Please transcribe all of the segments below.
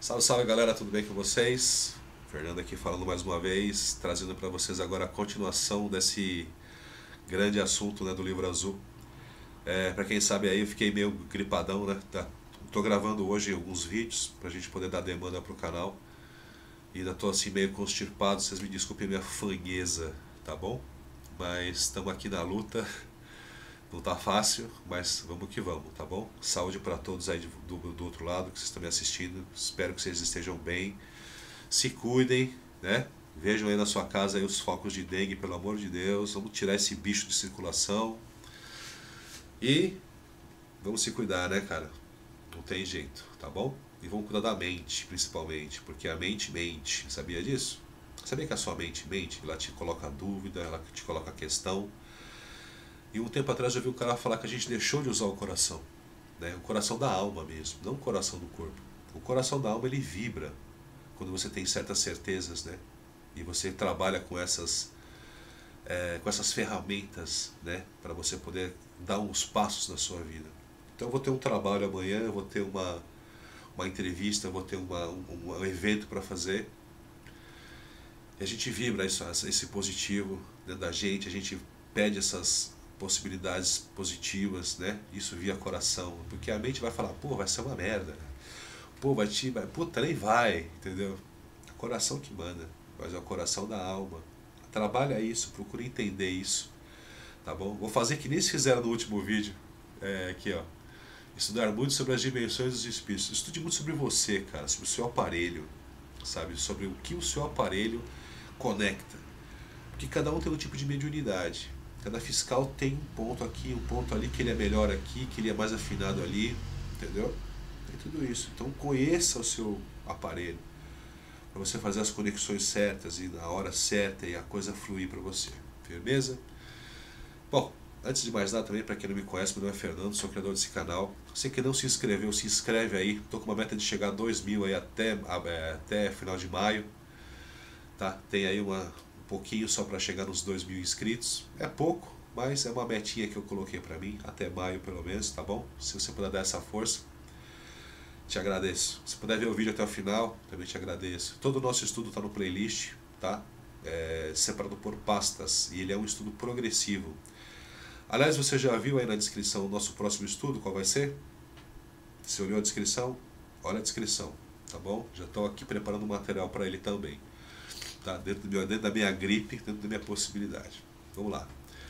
Salve, salve galera, tudo bem com vocês? Fernando aqui falando mais uma vez, trazendo para vocês agora a continuação desse grande assunto, né, do livro azul. Para quem sabe aí, eu fiquei meio gripadão, né? Tô gravando hoje alguns vídeos pra gente poder dar demanda pro canal. E ainda tô assim meio constipado, vocês me desculpem minha fanheza, tá bom? Mas estamos aqui na luta. Não tá fácil, mas vamos que vamos, tá bom? Saúde para todos aí do outro lado que vocês estão me assistindo. Espero que vocês estejam bem. Se cuidem, né? Vejam aí na sua casa aí os focos de dengue, pelo amor de Deus. Vamos tirar esse bicho de circulação. E vamos se cuidar, né, cara? Não tem jeito, tá bom? E vamos cuidar da mente, principalmente, porque a mente mente. Sabia disso? Sabia que a sua mente mente? Ela te coloca dúvida, ela te coloca questão. E um tempo atrás eu vi um cara falar que a gente deixou de usar o coração, né? O coração da alma mesmo, não o coração do corpo. O coração da alma ele vibra quando você tem certas certezas, né? E você trabalha com essas ferramentas, né? Para você poder dar uns passos na sua vida. Então eu vou ter um trabalho amanhã, eu vou ter uma entrevista, eu vou ter um evento para fazer. E a gente vibra esse positivo dentro da gente, a gente pede essas possibilidades positivas, né? Isso via coração, porque a mente vai falar, pô, vai ser uma merda, pô, puta, nem vai, entendeu? É o coração que manda, mas é o coração da alma. Trabalha isso, procura entender isso, tá bom? Vou fazer que nem se fizeram no último vídeo, aqui ó, estudar muito sobre as dimensões dos espíritos. Estude muito sobre você, cara, sobre o seu aparelho, sabe? Sobre o que o seu aparelho conecta, porque cada um tem um tipo de mediunidade. Cada fiscal tem um ponto aqui, um ponto ali, que ele é melhor aqui, que ele é mais afinado ali, entendeu? Tem tudo isso. Então conheça o seu aparelho, para você fazer as conexões certas e na hora certa e a coisa fluir para você. Firmeza? Bom, antes de mais nada também, para quem não me conhece, meu nome é Fernando, sou criador desse canal. Você que não se inscreveu, se inscreve aí. Estou com uma meta de chegar a 2.000 aí até final de maio. Tá? Tem aí um pouquinho só para chegar nos 2.000 inscritos. É pouco, mas é uma metinha que eu coloquei para mim, até maio pelo menos, tá bom? Se você puder dar essa força, te agradeço. Se puder ver o vídeo até o final, também te agradeço. Todo o nosso estudo está no playlist, tá? Separado por pastas, e ele é um estudo progressivo. Aliás, você já viu aí na descrição o nosso próximo estudo, qual vai ser? Se olhou a descrição? Olha a descrição, tá bom? Já estou aqui preparando o material para ele também. Tá? Dentro da minha gripe, dentro da minha possibilidade. Vamos lá.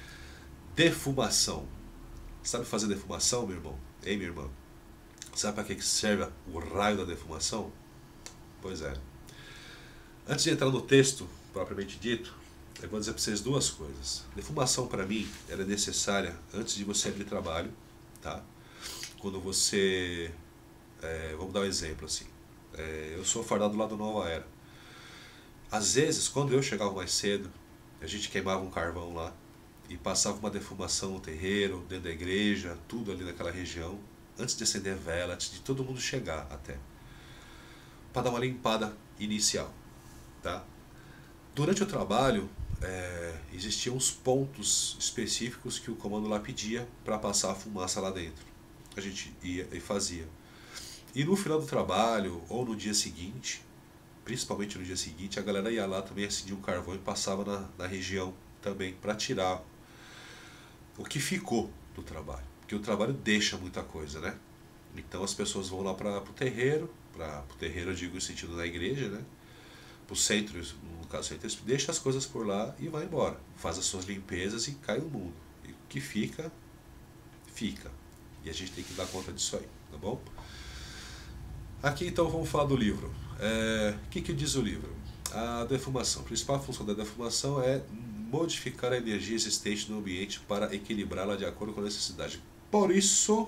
Defumação. Sabe fazer defumação, meu irmão? Ei, minha irmã? Sabe para que serve o raio da defumação? Pois é. Antes de entrar no texto, propriamente dito, eu vou dizer para vocês duas coisas. Defumação, para mim, ela é necessária antes de você abrir trabalho. Tá? Quando você... vamos dar um exemplo assim. Eu sou fardado lá do Nova Era. Às vezes, quando eu chegava mais cedo, a gente queimava um carvão lá e passava uma defumação no terreiro, dentro da igreja, tudo ali naquela região, antes de acender vela, antes de todo mundo chegar até, para dar uma limpada inicial, tá? Durante o trabalho, existiam uns pontos específicos que o comando lá pedia para passar a fumaça lá dentro. A gente ia e fazia. E no final do trabalho, ou no dia seguinte, principalmente no dia seguinte, a galera ia lá também, acendia um carvão e passava na região também, para tirar o que ficou do trabalho. Porque o trabalho deixa muita coisa, né? Então as pessoas vão lá para o terreiro, eu digo no sentido da igreja, né? Para o centro, no caso, deixa as coisas por lá e vai embora. Faz as suas limpezas e cai no mundo. E o que fica, fica. E a gente tem que dar conta disso aí, tá bom? Aqui então vamos falar do livro. O que diz o livro? A defumação. A principal função da defumação é modificar a energia existente no ambiente para equilibrá-la de acordo com a necessidade. Por isso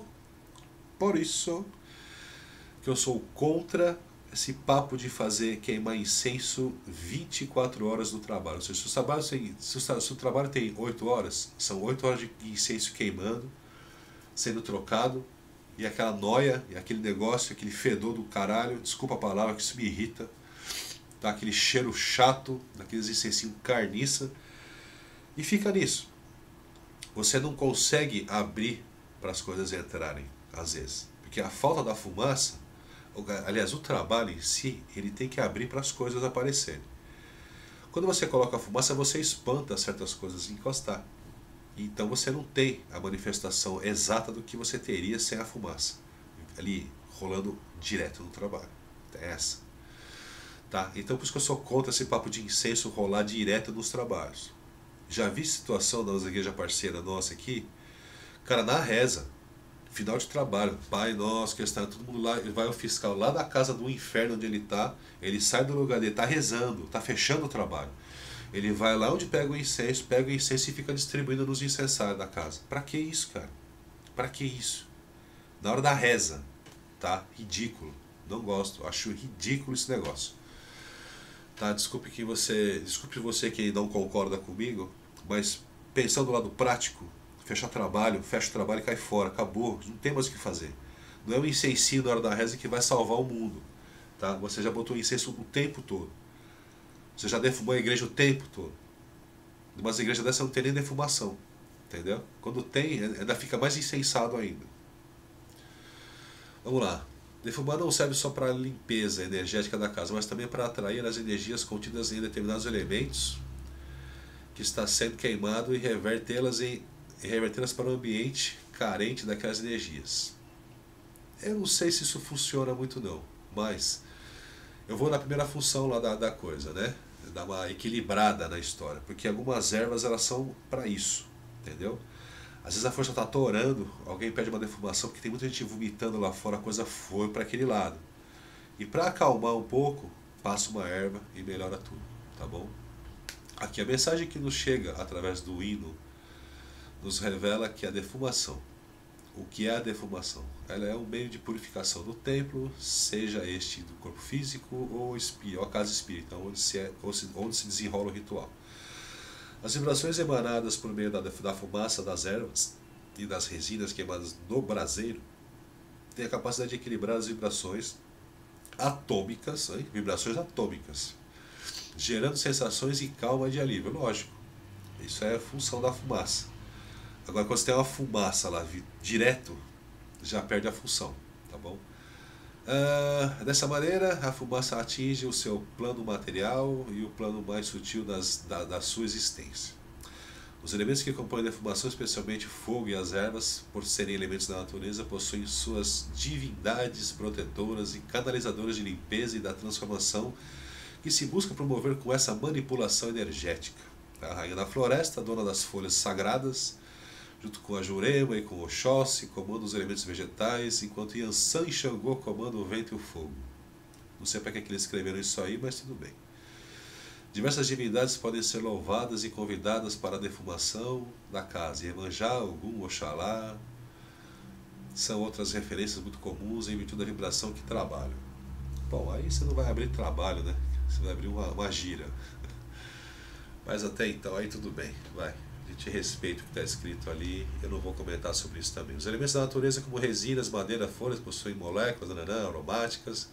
que eu sou contra esse papo de queimar incenso 24 horas no trabalho. Ou seja, se o trabalho tem 8 horas, são 8 horas de incenso queimando, sendo trocado, e aquela noia, e aquele negócio, aquele fedor do caralho, desculpa a palavra, que isso me irrita, tá? Aquele cheiro chato, daqueles incensinhos carniça, e fica nisso. Você não consegue abrir para as coisas entrarem, às vezes, porque a falta da fumaça aliás, o trabalho em si, ele tem que abrir para as coisas aparecerem. Quando você coloca a fumaça, você espanta certas coisas encostar. Então você não tem a manifestação exata do que você teria sem a fumaça. Ali, rolando direto no trabalho. É essa. Tá? Então por isso que eu sou contra esse papo de incenso rolar direto nos trabalhos. Já vi situação das igrejas parceiras nossa aqui, cara, na reza, final de trabalho, Pai Nosso que está, todo mundo lá, ele vai o fiscal lá da casa do inferno onde ele está, ele sai do lugar dele, está rezando, está fechando o trabalho. Ele vai lá onde pega o incenso e fica distribuindo nos incensários da casa. Pra que isso, cara? Pra que isso? Na hora da reza, tá? Ridículo. Não gosto, acho ridículo esse negócio. Tá? Desculpe você que não concorda comigo, mas pensando do lado prático, fecha o trabalho e cai fora, acabou, não tem mais o que fazer. Não é o incensinho na hora da reza que vai salvar o mundo, tá? Você já botou incenso o tempo todo, você já defumou a igreja o tempo todo. Umas igrejas dessas não tem nem defumação, entendeu? Quando tem, ainda fica mais insensado ainda. Vamos lá. Defumar não serve só para a limpeza energética da casa, mas também para atrair as energias contidas em determinados elementos que está sendo queimado e revertê-las para o ambiente carente daquelas energias. Eu não sei se isso funciona muito não, mas eu vou na primeira função lá da coisa, né? Dar uma equilibrada na história, porque algumas ervas elas são para isso, entendeu? Às vezes a força está atorando, alguém pede uma defumação, porque tem muita gente vomitando lá fora, a coisa foi para aquele lado. E para acalmar um pouco, passa uma erva e melhora tudo, tá bom? Aqui a mensagem que nos chega através do hino nos revela que a defumação, o que é a defumação? Ela é um meio de purificação do templo, seja este do corpo físico ou a casa espírita, onde se desenrola o ritual. As vibrações emanadas por meio da fumaça das ervas e das resinas queimadas no braseiro têm a capacidade de equilibrar as vibrações atômicas, gerando sensações e calma de alívio. Lógico, isso é a função da fumaça. Agora, quando você tem uma fumaça lá direto, já perde a função, tá bom? Dessa maneira, a fumaça atinge o seu plano material e o plano mais sutil da sua existência. Os elementos que compõem a defumação, especialmente o fogo e as ervas, por serem elementos da natureza, possuem suas divindades protetoras e canalizadoras de limpeza e da transformação que se busca promover com essa manipulação energética. A rainha da floresta, dona das folhas sagradas, junto com a Jurema e com o Oxóssi, comanda os elementos vegetais, enquanto Yansan e Xangô comandam o vento e o fogo. Não sei para que eles escreveram isso aí, mas tudo bem. Diversas divindades podem ser louvadas e convidadas para a defumação da casa. Iemanjá, Ogum, Oxalá são outras referências muito comuns em virtude da vibração que trabalham. Bom, aí você não vai abrir trabalho, né? Você vai abrir uma gira. Mas até então, aí tudo bem, vai. A gente respeita o que está escrito ali, eu não vou comentar sobre isso também. Os elementos da natureza, como resinas, madeira, folhas, possuem moléculas, aromáticas,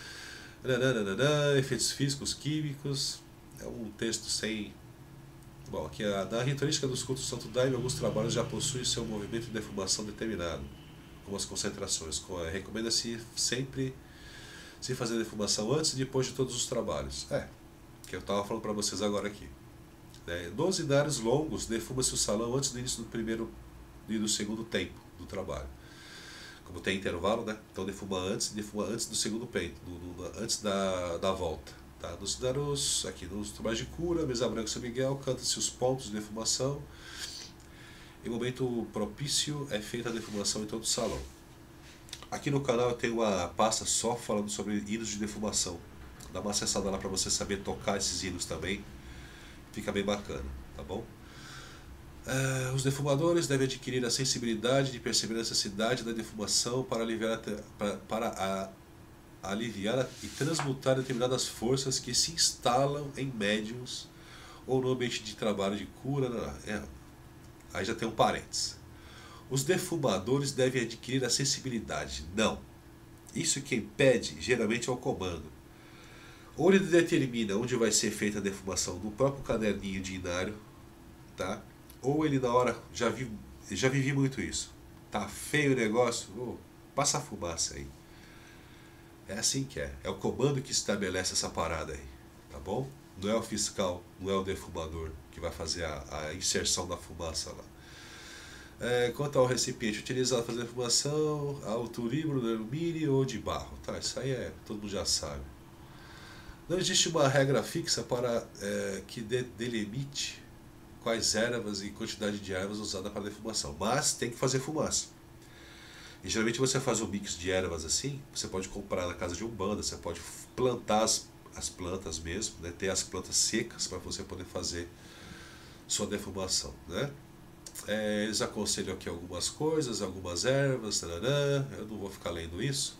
efeitos físicos, químicos. É um texto sem... Bom, aqui na ritualística dos cultos do Santo Daime, alguns trabalhos já possuem seu movimento de defumação determinado, como as concentrações. Recomenda-se sempre se fazer defumação antes e depois de todos os trabalhos. Que eu estava falando para vocês agora aqui. 12 inários longos, defuma-se o salão antes do início do primeiro e do segundo tempo do trabalho. Como tem intervalo, né? Então defuma antes do segundo tempo, antes da volta. Tá? Aqui nos trabalhos de cura, mesa branca São Miguel, canta-se os pontos de defumação. Em momento propício é feita a defumação em todo o salão. Aqui no canal eu tenho uma pasta só falando sobre hinos de defumação. Dá uma acessada lá para você saber tocar esses hinos também. Fica bem bacana, tá bom? Os defumadores devem adquirir a sensibilidade de perceber a necessidade da defumação para aliviar e transmutar determinadas forças que se instalam em médiums ou no ambiente de trabalho de cura. Aí já tem um parênteses. Os defumadores devem adquirir a sensibilidade. Não. Isso quem pede geralmente é o comando. Ou ele determina onde vai ser feita a defumação no próprio caderninho de inário, tá? Ou ele na hora, já vivi muito isso. Tá feio o negócio? Passa a fumaça aí. É assim que é. É o comando que estabelece essa parada aí, tá bom? Não é o fiscal, não é o defumador que vai fazer a inserção da fumaça lá. Quanto ao recipiente utilizado para fazer defumação, autoríbaro de alumínio ou de barro. Tá, isso aí todo mundo já sabe. Não existe uma regra fixa para que delimite quais ervas e quantidade de ervas usada para defumação, mas tem que fazer fumaça. E geralmente você faz um mix de ervas assim, você pode comprar na casa de umbanda, você pode plantar as plantas mesmo, né? Ter as plantas secas para você poder fazer sua defumação, né? Eles aconselham aqui algumas coisas, algumas ervas, tarará, eu não vou ficar lendo isso.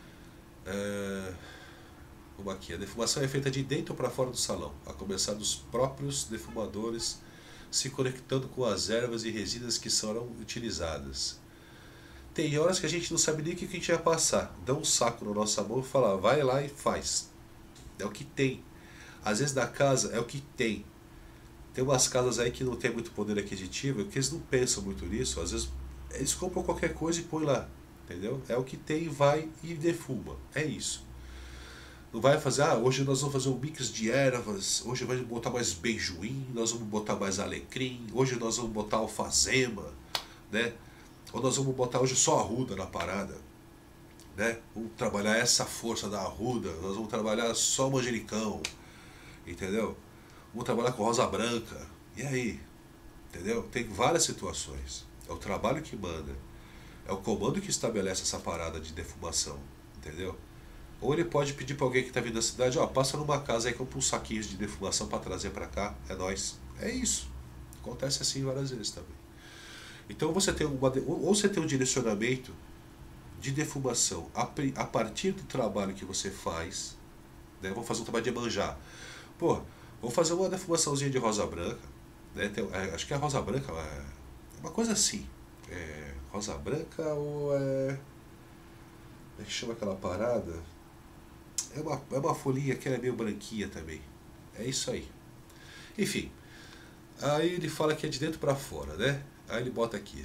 Uma aqui, a defumação é feita de dentro para fora do salão, a começar dos próprios defumadores se conectando com as ervas e resinas que serão utilizadas. Tem horas que a gente não sabe nem o que a gente vai passar. Dá um saco na nossa mão e fala, vai lá e faz. É o que tem. Às vezes na casa é o que tem. Tem umas casas aí que não tem muito poder aquisitivo, que eles não pensam muito nisso. Às vezes eles compram qualquer coisa e põem lá. Entendeu? É o que tem, vai e defuma. É isso. Não vai fazer, hoje nós vamos fazer um mix de ervas, hoje vamos botar mais beijoim, nós vamos botar mais alecrim, hoje nós vamos botar alfazema, né? Ou nós vamos botar hoje só arruda na parada, né? Vamos trabalhar essa força da arruda, nós vamos trabalhar só manjericão, entendeu? Vamos trabalhar com rosa branca, e aí? Entendeu? Tem várias situações, é o trabalho que manda, é o comando que estabelece essa parada de defumação, entendeu? Ou ele pode pedir para alguém que está vindo da cidade, passa numa casa aí, compra uns saquinhos de defumação para trazer para cá, é nóis. É isso. Acontece assim várias vezes também. Então você tem ou você tem um direcionamento de defumação a partir do trabalho que você faz, né? Vamos fazer um trabalho de Iemanjá. Pô, vamos fazer uma defumaçãozinha de rosa branca, né? Acho que é rosa branca, é uma coisa assim. Rosa branca ou é... Como é que chama aquela parada? É uma folhinha que é meio branquinha também. É isso aí. Enfim. Aí ele fala que é de dentro para fora, né? Aí ele bota aqui.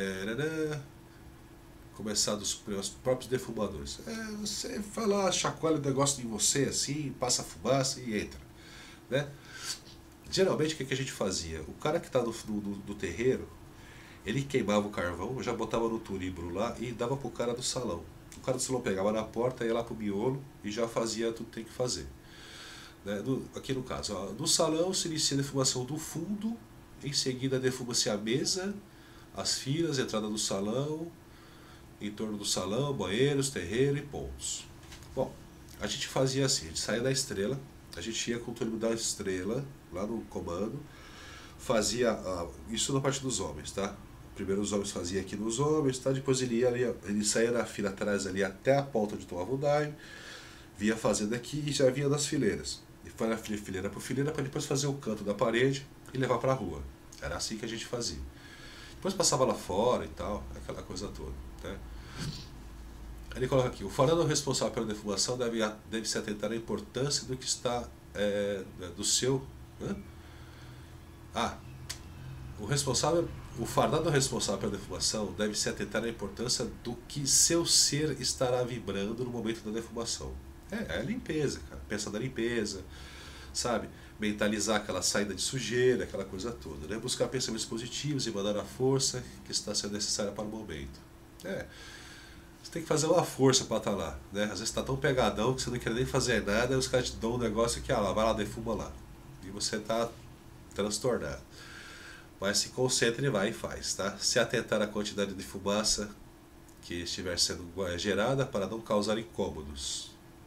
Começar dos próprios defumadores. Você vai lá, chacoalha o negócio em você assim, passa a fumaça e entra, né? Geralmente o que a gente fazia? O cara que está no terreiro, ele queimava o carvão, já botava no turíbulo lá e dava pro cara do salão. O cara do salão pegava na porta, ia lá pro miolo e já fazia tudo que tem que fazer. Né? Aqui no caso, no salão se inicia a defumação do fundo, em seguida defuma-se a mesa, as filas, a entrada do salão, em torno do salão, banheiros, terreiro e pontos. Bom, a gente fazia assim, a gente saía da estrela, a gente ia com o turíbulo da estrela, lá no comando, fazia, isso na parte dos homens, tá? Primeiro os homens faziam aqui nos homens, tá? Depois ele saía na fila atrás ali até a ponta de tomava o daime, via fazendo aqui e já vinha das fileiras. E foi na fileira por fileira para depois fazer o canto da parede e levar para a rua. Era assim que a gente fazia. Depois passava lá fora e tal, aquela coisa toda, né? Ele coloca aqui, o farol responsável pela defumação deve se atentar à importância do que está do seu... Né? O fardado responsável pela defumação deve se atentar à importância do que seu ser estará vibrando no momento da defumação. É a limpeza, cara. Pensa na limpeza, sabe? Mentalizar aquela saída de sujeira, aquela coisa toda, né? Buscar pensamentos positivos e mandar a força que está sendo necessária para o momento. Você tem que fazer uma força para estar lá, né? Às vezes está tão pegadão que você não quer nem fazer nada e os caras te dão um negócio que, vai lá, defuma lá. E você está transtornado. Mas se concentre e vai e faz, tá? Se atentar à quantidade de fumaça que estiver sendo gerada para não causar incômodos.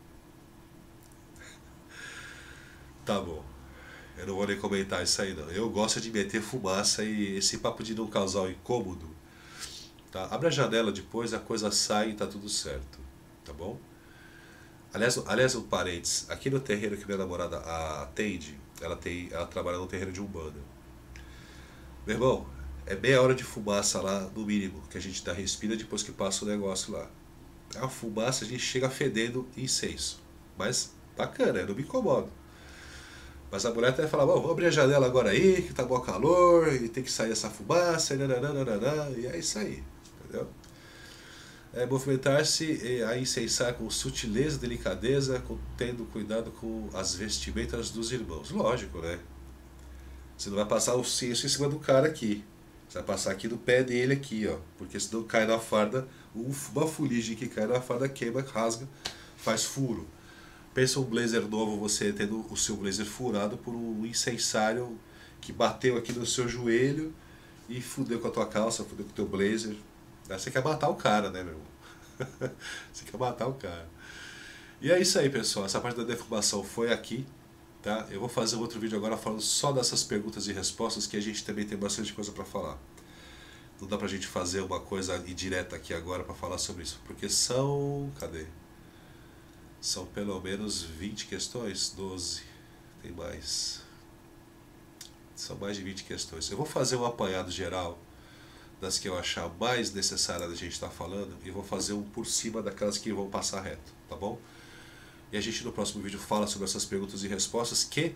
Tá bom. Eu não vou nem comentar isso aí não. Eu gosto de meter fumaça e esse papo de não causar um incômodo, tá? Abre a janela depois, a coisa sai e tá tudo certo, tá bom? Aliás, um parênteses. Aqui no terreiro que minha namorada atende, ela trabalha no terreiro de Umbanda. Meu irmão, é meia hora de fumaça lá, no mínimo, que a gente dá respira depois que passa o negócio lá. A fumaça, a gente chega fedendo incenso. Mas bacana, eu não me incomodo. Mas a mulher até fala, vamos abrir a janela agora aí, que tá bom calor, e tem que sair essa fumaça, e é isso aí, entendeu? Movimentar-se a incensar com sutileza e delicadeza, tendo cuidado com as vestimentas dos irmãos. Lógico, né? Você não vai passar o senso em cima do cara aqui. Você vai passar aqui no pé dele aqui, ó. Porque senão cai na farda, uma fuligem que cai na farda queima, rasga, faz furo. Pensa um blazer novo, você tendo o seu blazer furado por um incensário que bateu aqui no seu joelho e fudeu com a tua calça, fudeu com o teu blazer. Aí você quer matar o cara, né, meu irmão? Você quer matar o cara. E é isso aí, pessoal. Essa parte da defumação foi aqui. Tá? Eu vou fazer um outro vídeo agora falando só dessas perguntas e respostas, que a gente também tem bastante coisa para falar. Não dá pra gente fazer uma coisa indireta aqui agora para falar sobre isso, porque são... cadê? São pelo menos 20 questões, 12, tem mais. São mais de 20 questões. Eu vou fazer um apanhado geral das que eu achar mais necessárias da gente estar falando, e vou fazer um por cima daquelas que vão passar reto, tá bom? E a gente no próximo vídeo fala sobre essas perguntas e respostas que,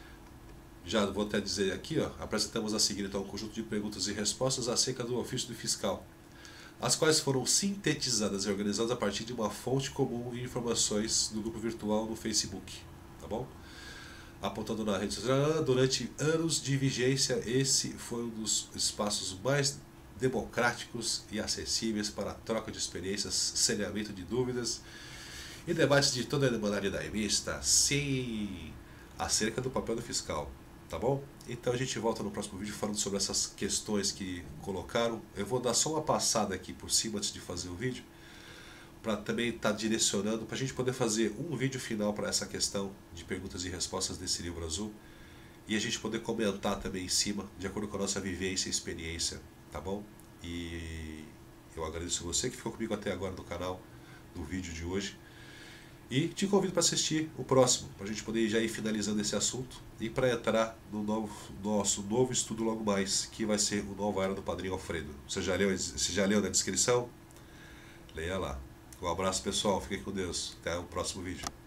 já vou até dizer aqui, ó, apresentamos a seguir então um conjunto de perguntas e respostas acerca do ofício do fiscal, as quais foram sintetizadas e organizadas a partir de uma fonte comum de informações do grupo virtual no Facebook, tá bom? Apontando na rede social, durante anos de vigência, esse foi um dos espaços mais democráticos e acessíveis para a troca de experiências, saneamento de dúvidas e debates de toda a modalidade mista, sim, acerca do papel do fiscal, tá bom? Então a gente volta no próximo vídeo falando sobre essas questões que colocaram. Eu vou dar só uma passada aqui por cima antes de fazer o vídeo, para também estar direcionando, para a gente poder fazer um vídeo final para essa questão de perguntas e respostas desse livro azul, e a gente poder comentar também em cima, de acordo com a nossa vivência e experiência, tá bom? E eu agradeço você que ficou comigo até agora no canal, no vídeo de hoje. E te convido para assistir o próximo, para a gente poder já ir finalizando esse assunto e para entrar no nosso novo estudo logo mais, que vai ser o Nova Era do Padrinho Alfredo. Você já leu na descrição? Leia lá. Um abraço, pessoal. Fiquem com Deus. Até o próximo vídeo.